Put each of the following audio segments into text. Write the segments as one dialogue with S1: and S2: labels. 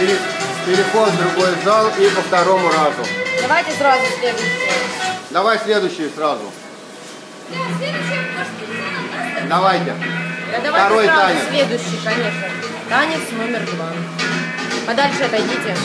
S1: Переход в другой зал и по второму разу.
S2: Давайте сразу следующее.
S1: Давай следующий сразу. Давайте.
S2: Да, давайте
S1: Второй
S2: сразу
S1: танец.
S2: следующий, конечно. Танец номер 2. Подальше отойдите.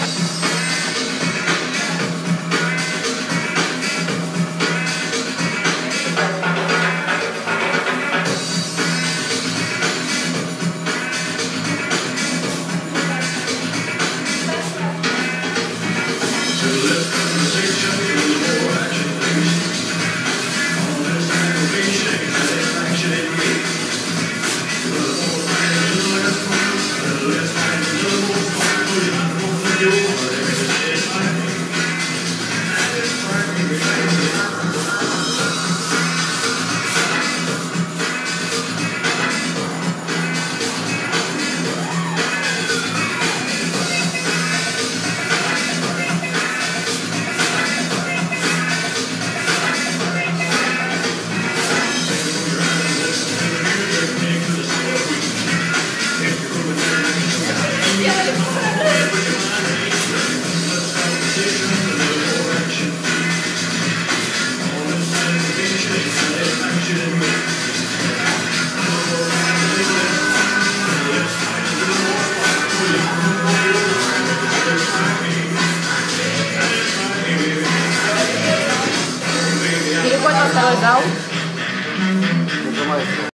S2: Переход во второй зал.